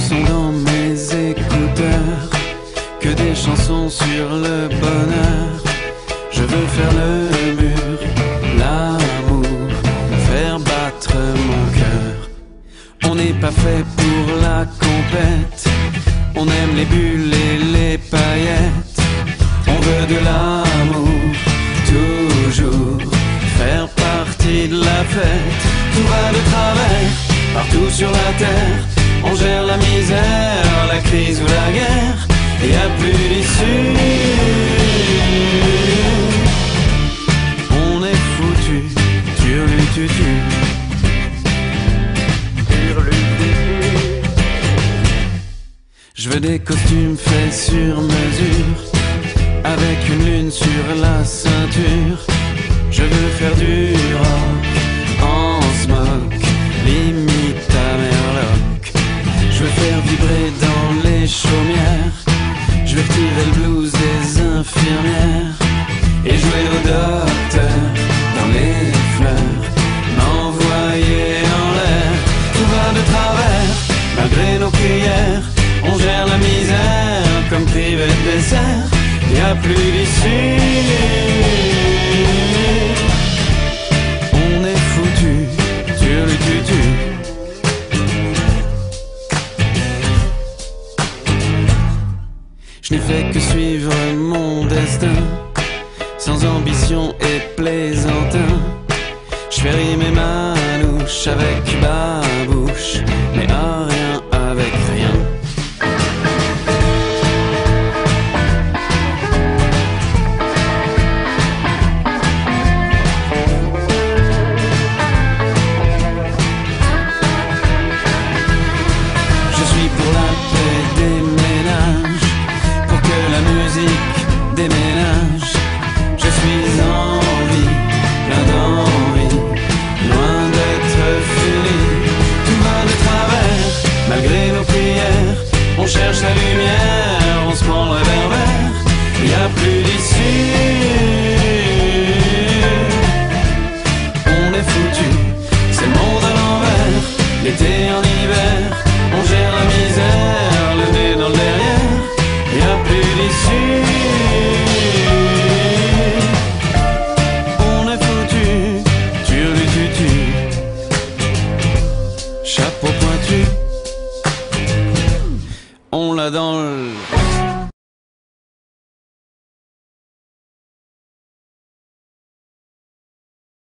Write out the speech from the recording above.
sont dans mes écouteurs, que des chansons sur le bonheur. Je veux faire le mur, l'amour, faire battre mon cœur. On n'est pas fait pour la compète, on aime les bulles et les paillettes. On veut de l'amour, toujours, faire partie de la fête. Tout va de travers, partout sur la terre. On gère la misère, la crise ou la guerre. Et y a plus d'issue. On est foutu, turlututu. Je veux des costumes faits sur mesure, avec une lune sur la ceinture. Je veux faire du rock en smock, limite à Merloc. Je veux faire vibrer dans les chaumières, je vais retirer le blues des infirmières et jouer au docteur dans les fleurs, m'envoyer en l'air. Tout va de travers, malgré nos prières. On gère la misère comme privé de dessert. Y a plus d'issue. On est foutu, turlututu. Je n'ai fait que suivre mon destin, sans ambition et plaisantin. Je fais rimer manouche avec babouche, mais à rien avec rien. Déménage, je suis en vie, plein d'envie, loin d'être fini. Tout va de travers, malgré nos prières. On cherche la lumière, on se prend le réverbère. Y a plus d'issue. On est foutu, c'est le monde à l'envers. L'été en hiver, on gère la misère, le nez dans le derrière. Y a plus d'issue. Chapeau pointu, on l'a dans le